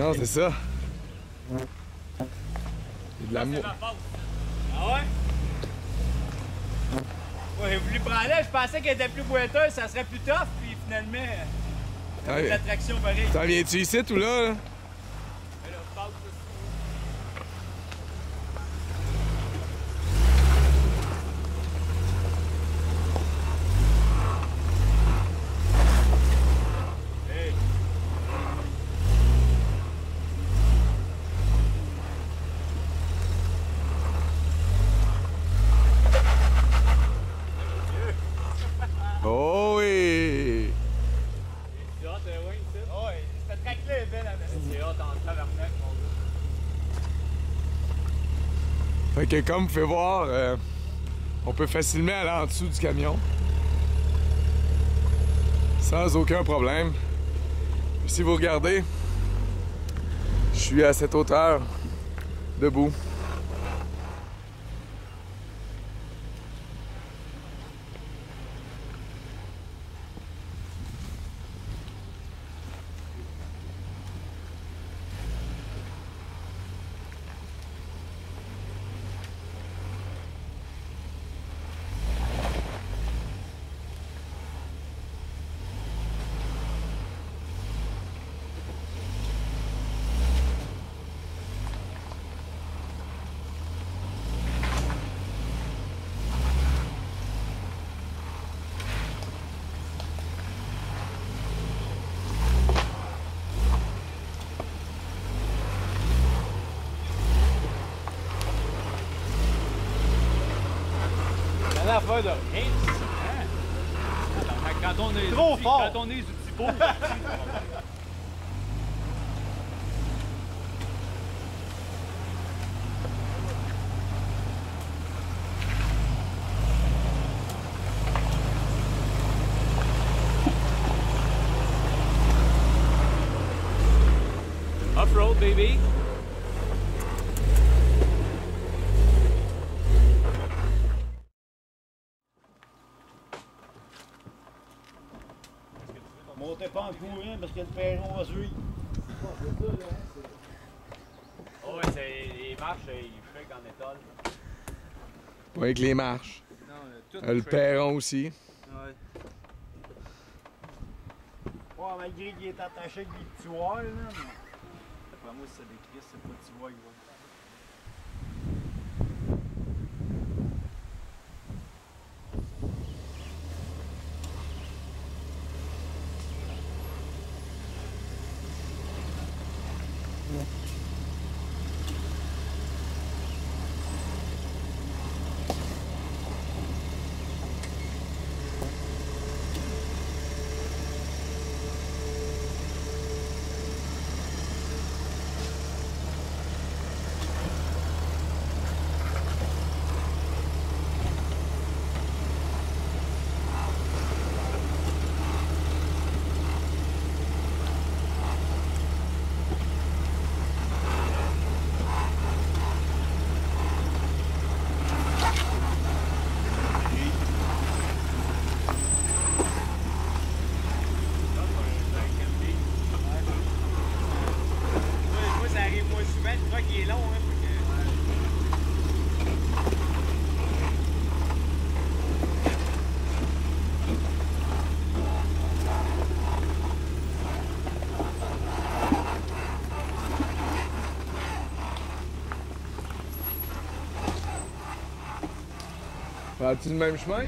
Non, c'est ça. C'est de l'amour. Ah ouais? Ouais, j'ai voulu prendre là, je pensais qu'elle était plus boiteuse, ça serait plus tough, puis finalement, avec l'attraction pareil. T'en viens-tu ici ou là? Oh oui! C'est hot, oui, c'est ça. Oh, cette traque-là est belle, c'est hot en tabarnak, mon gars. Fait que comme vous pouvez voir, on peut facilement aller en dessous du camion. Sans aucun problème. Puis si vous regardez, je suis à cette hauteur, debout. La affaire de rien. Hein? Quand on est trop fort. Quand on est du petit beau. Off-road, baby. Montez pas en courant parce que le perron va suivre. Oh, ouais, les marches, ils shake en étole. Pas avec les marches. Non, tout Le perron aussi. Ouais. Ouais, malgré qu'il est attaché avec des petits wires, là. D'après moi, si ça décrit, c'est pas de petits wires. Vas-tu le même chemin?